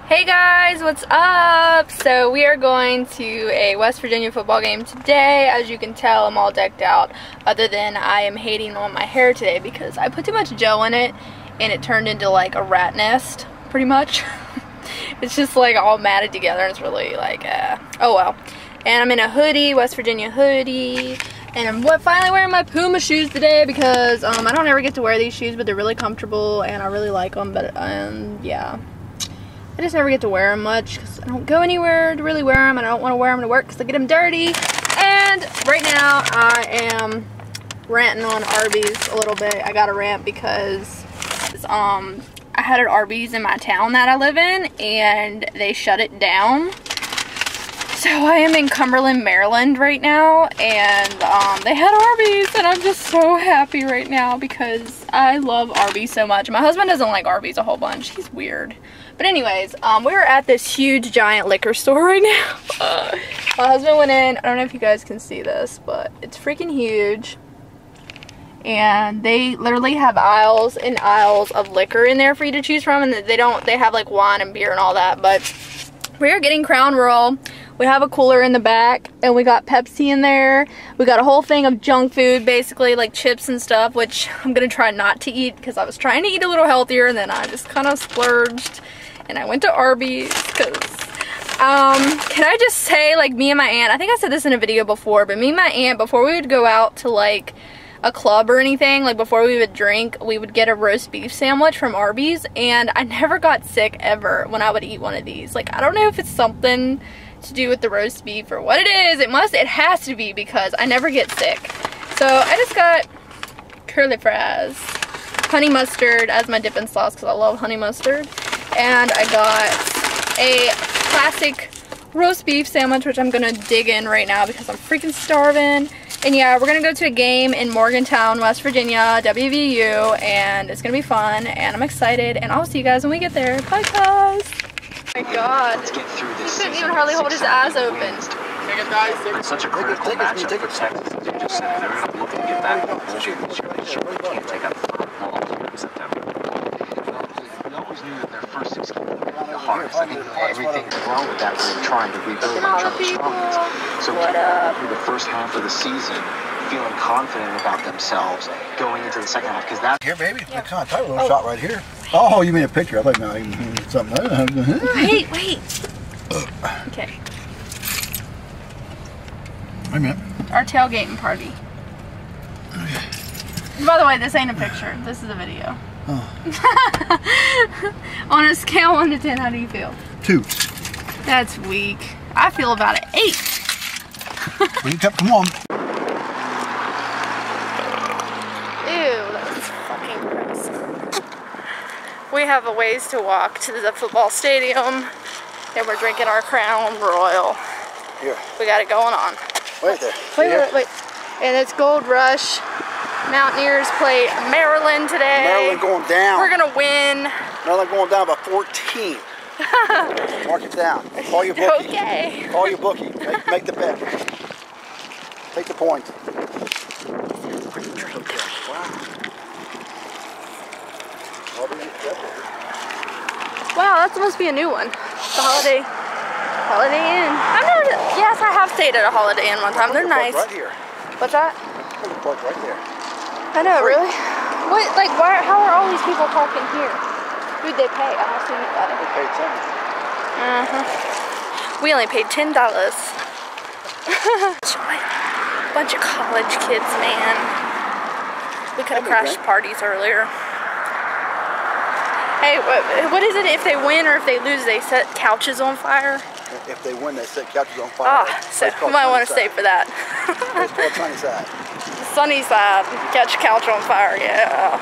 Hey guys, what's up? So we are going to a West Virginia football game today. As you can tell, I'm all decked out, other than I am hating on my hair today because I put too much gel in it and it turned into like a rat nest, pretty much. It's just like all matted together and it's really like, oh well. And I'm in a hoodie, West Virginia hoodie. And I'm finally wearing my Puma shoes today because I don't ever get to wear these shoes, but they're really comfortable and I really like them. But yeah, I just never get to wear them much because I don't go anywhere to really wear them, and I don't want to wear them to work because I get them dirty. And right now I am ranting on Arby's a little bit. I got a rant because I had an Arby's in my town that I live in and they shut it down. So I am in Cumberland, Maryland right now, and they had Arby's, and I'm just so happy right now because I love Arby's so much. My husband doesn't like Arby's a whole bunch. He's weird. But anyways, we're at this huge giant liquor store right now. My husband went in. I don't know if you guys can see this, but it's freaking huge. And they literally have aisles and aisles of liquor in there for you to choose from, and they have like wine and beer and all that, but we're getting Crown Royal. We have a cooler in the back, and we got Pepsi in there. We got a whole thing of junk food, basically, like chips and stuff, which I'm gonna try not to eat because I was trying to eat a little healthier, and then I just kind of splurged, and I went to Arby's because, can I just say, like, me and my aunt, I think I said this in a video before, but me and my aunt, before we would go out to, like, a club or anything, like before we would drink, we would get a roast beef sandwich from Arby's, and I never got sick ever when I would eat one of these. Like, I don't know if it's something to do with the roast beef or what it is. It has to be, because I never get sick. So I just got curly fries, honey mustard as my dipping sauce because I love honey mustard, and I got a classic roast beef sandwich, which I'm gonna dig in right now because I'm freaking starving. And yeah, we're gonna go to a game in Morgantown, West Virginia, WVU, and it's gonna be fun, and I'm excited, and I'll see you guys when we get there. Bye guys! Oh my god, he couldn't even hardly hold his eyes open. It's such a critical matchup for Texas. They're just looking to get back in position this year. They surely can't take out the ball in September. We always knew that their first 6 games would be the hardest. I think everything's wrong with that. We're trying to rebuild each other's strongest. So through the first half of the season, feeling confident about themselves going into the second half, because that's here, baby. Yeah. I can't. I have a little shot right here. Oh, you mean a picture? I thought no, something. Wait. Okay. Wait a minute. Our tailgating party. Okay. By the way, this ain't a picture. This is a video. Oh. On a scale 1 to 10, how do you feel? 2. That's weak. I feel about an 8. Come on. Ew, that's fucking gross. We have a ways to walk to the football stadium, and we're drinking our Crown Royal. Here. We got it going on. Wait there. Wait. And it's Gold Rush. Mountaineers play Maryland today. Maryland going down. We're gonna win. Maryland going down by 14. Mark it down. Call your bookie. Okay. Call your bookie. Make the bet. Take the point. Wow, that must be a new one. The Holiday Inn. Yes, I have stayed at a Holiday Inn one time. They're nice. Right here. What's that? Park right there. I know, really? What? Like, how are all these people parking here? Who'd they pay? I'm assuming that. They paid $10. We only paid $10. Bunch of college kids, man. We could have crashed parties earlier. Hey, what is it? If they win or if they lose, they set couches on fire? If they win, they set couches on fire. Ah, so we might want to stay for that. It's called Sunnyside. Sunnyside. Catch a couch on fire, yeah.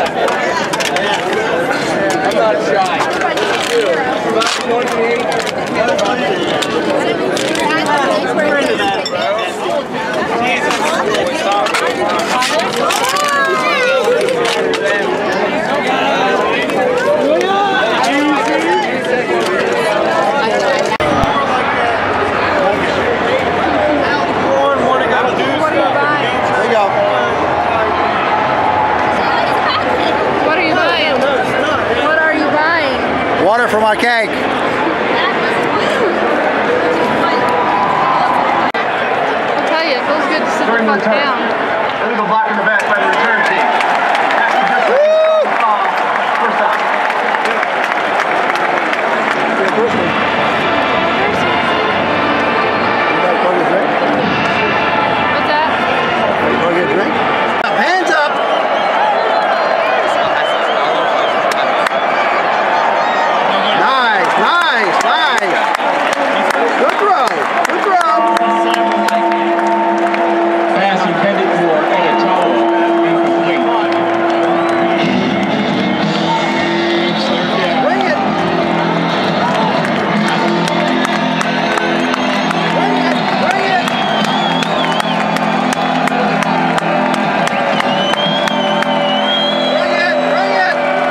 I'm not shy. You know what I mean? Water for my cake. I'll tell you, it feels good to sit the fuck down. Illegal block in the back by the return team. First up. What's that? Go get a drink. Hands up. Good throw. Good throw. Pass intended for Ayatollah. Incomplete. Bring it. Bring it. Bring it. Bring it. Bring it.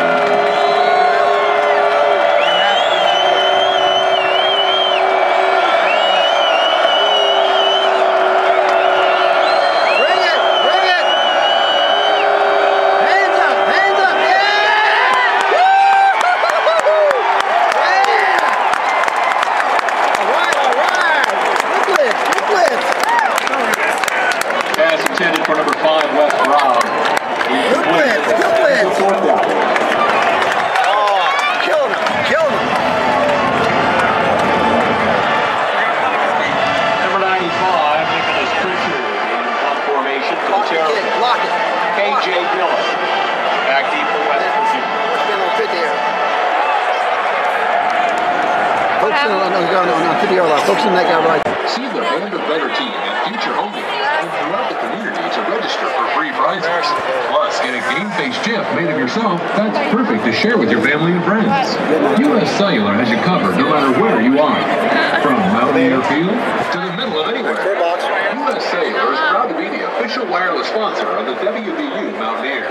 Intended for number 5, West Rob. Good blitz, good blitz. Fourth down. Oh, killed him, killed him. Number 95, Nicholas Pritchard in block formation for the Terrapins. Block it. KJ Miller. Back deep for West Virginia. Let's get a little 50 here. Focus on, no, 50 yard line. Focus on that guy right there. See the Vanderbilt Better team at future home games and throughout the community to register for free prizes. Plus, get a Game Face GIF made of yourself that's perfect to share with your family and friends. U.S. Cellular has you covered no matter where you are. From Mountaineer Field to the middle of anywhere. U.S. Cellular is proud to be the official wireless sponsor of the WVU Mountaineers.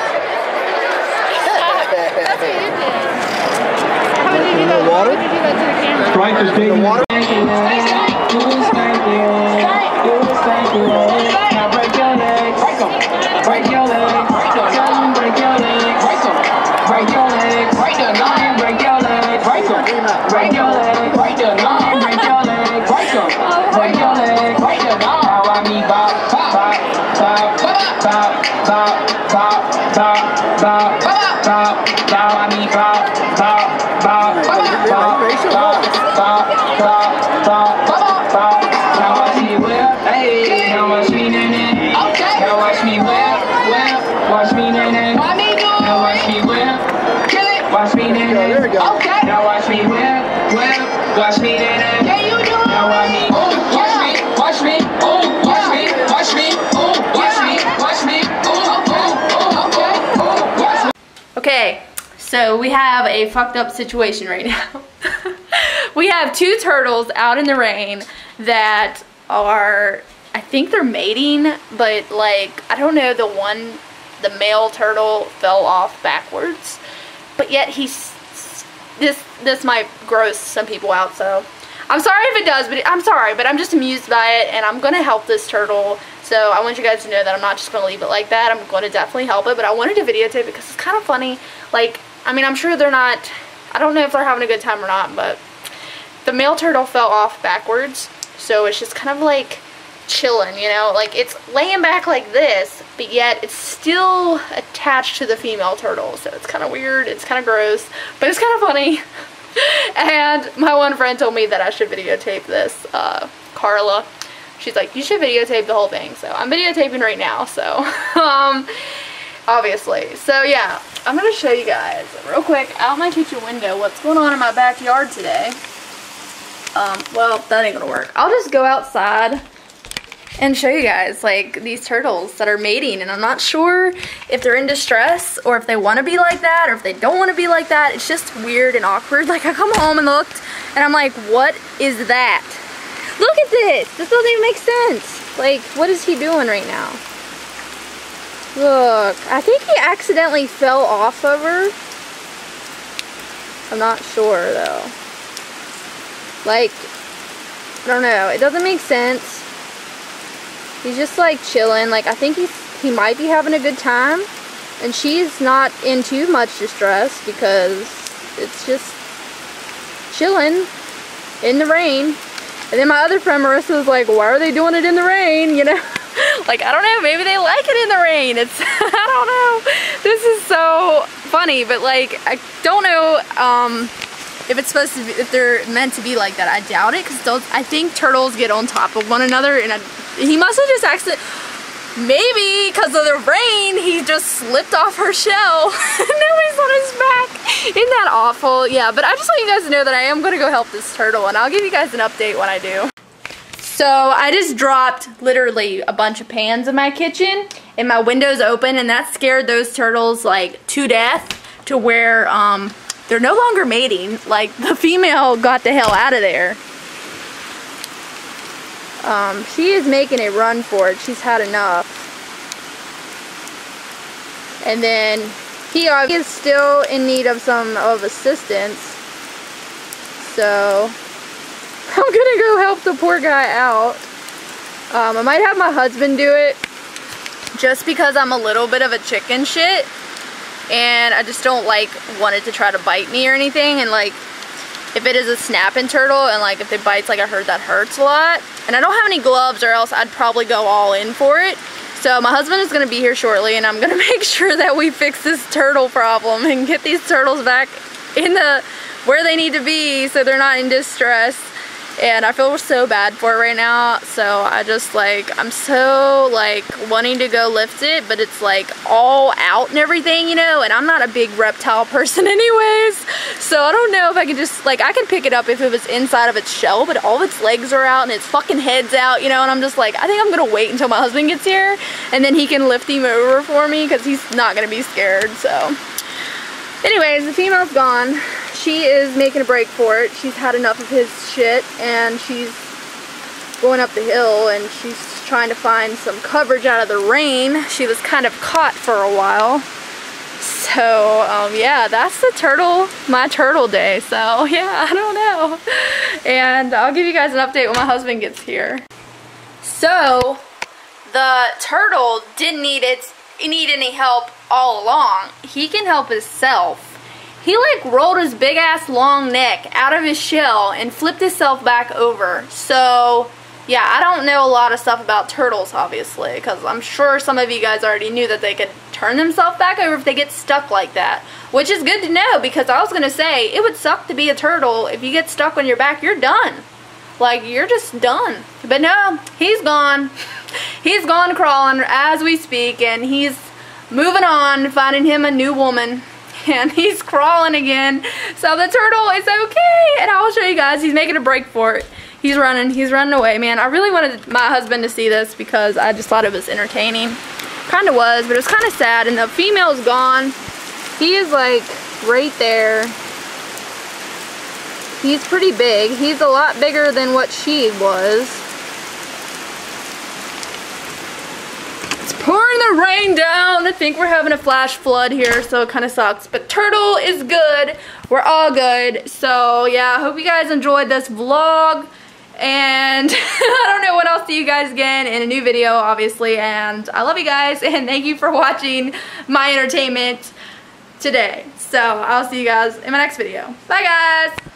That's what you did. How would you do that? Water? How would you do that to the camera? Strikers taking Water? Now break your legs, break them, break your legs, tell them break your legs, break them, break your legs, break the line, break your legs, break them, break your legs, break the line, break your legs, break them, break your legs, break the line. How I need bop, bop, bop, bop, bop, bop, bop, bop, bop, bop, bop, I need bop, bop, bop, bop, bop, bop, bop, bop, bop, bop. Now watch me whip, hey, now watch me nene. Okay. Now watch me whip, whip, watch me nene. Now watch me whip, kill it. Watch me nene. There we go. Okay. Now watch me whip, whip, watch me nene. Yeah, you do. Now watch me, watch me, watch me, watch me, watch me, watch me, watch me, watch me. Okay, so we have a fucked up situation right now. We have two turtles out in the rain that are, I think they're mating, but like, I don't know, the male turtle fell off backwards, but yet this might gross some people out, so I'm sorry if it does, but I'm sorry, but I'm just amused by it, and I'm gonna help this turtle. So I want you guys to know that I'm not just gonna leave it like that. I'm gonna definitely help it, but I wanted to videotape it because it's kind of funny. Like, I mean, I'm sure they're not, I don't know if they're having a good time or not, but the male turtle fell off backwards, so it's just kind of like chilling, you know, like it's laying back like this, but yet it's still attached to the female turtle, so it's kind of weird, it's kind of gross, but it's kind of funny. And my one friend told me that I should videotape this, Carla. She's like, you should videotape the whole thing, so I'm videotaping right now, so obviously. So yeah, I'm gonna show you guys real quick out my kitchen window what's going on in my backyard today. Well, that ain't gonna work. I'll just go outside and show you guys like these turtles that are mating, and I'm not sure if they're in distress or if they want to be like that or if they don't want to be like that. It's just weird and awkward. Like I come home and looked and I'm like, what is that? Look at this. This doesn't even make sense. Like, what is he doing right now? Look, I think he accidentally fell off of her. I'm not sure though. Like, I don't know. It doesn't make sense. He's just like chilling. Like, I think he might be having a good time. And she's not in too much distress because it's just chilling in the rain. And then my other friend Marissa was like, why are they doing it in the rain? You know? Like, I don't know. Maybe they like it in the rain. It's, I don't know. This is so funny. But like, I don't know if it's supposed to be, if they're meant to be like that. I doubt it, because I think turtles get on top of one another, and he must have just accidentally, maybe because of the rain, he just slipped off her shell. Now he's on his back. Isn't that awful? Yeah, but I just want you guys to know that I am going to go help this turtle, and I'll give you guys an update when I do. So I just dropped literally a bunch of pans in my kitchen, and my window's open, and that scared those turtles like to death, to where they're no longer mating. Like, the female got the hell out of there. She is making a run for it. She's had enough. And then he is still in need of some assistance. So I'm gonna go help the poor guy out. I might have my husband do it, just because I'm a little bit of a chicken shit. And I just don't like want it to try to bite me or anything. And like, if it is a snapping turtle and like if it bites, like I heard that hurts a lot. And I don't have any gloves, or else I'd probably go all in for it. So my husband is gonna be here shortly, and I'm gonna make sure that we fix this turtle problem and get these turtles back in where they need to be, so they're not in distress. And I feel so bad for it right now, so I just like, I'm so like wanting to go lift it, but it's like all out and everything, you know, and I'm not a big reptile person anyways, so I don't know if I can just, like, I could pick it up if it was inside of its shell, but all of its legs are out and its fucking head's out, you know, and I'm just like, I think I'm gonna wait until my husband gets here, and then he can lift him over for me, because he's not gonna be scared. So anyways, the female's gone. She is making a break for it. She's had enough of his shit, and she's going up the hill, and she's trying to find some coverage out of the rain. She was kind of caught for a while. So yeah, that's my turtle day. So yeah, I don't know. And I'll give you guys an update when my husband gets here. So the turtle didn't need any help all along. He can help himself. He like rolled his big ass long neck out of his shell and flipped himself back over. So yeah, I don't know a lot of stuff about turtles, obviously, because I'm sure some of you guys already knew that they could turn themselves back over if they get stuck like that. Which is good to know, because I was going to say, it would suck to be a turtle. If you get stuck on your back, you're done. Like, you're just done. But no, he's gone. He's gone crawling as we speak, and he's moving on, finding him a new woman. And he's crawling again. So the turtle is okay, and I'll show you guys. He's making a break for it. He's running away, man. I really wanted my husband to see this because I just thought it was entertaining. Kind of was, but it was kind of sad. And the female's gone. He is like right there. He's pretty big. He's a lot bigger than what she was. Pouring the rain down. I think we're having a flash flood here, so it kind of sucks. But turtle is good. We're all good. So yeah, I hope you guys enjoyed this vlog. And I don't know when I'll see you guys again in a new video, obviously. And I love you guys, and thank you for watching my entertainment today. So I'll see you guys in my next video. Bye guys.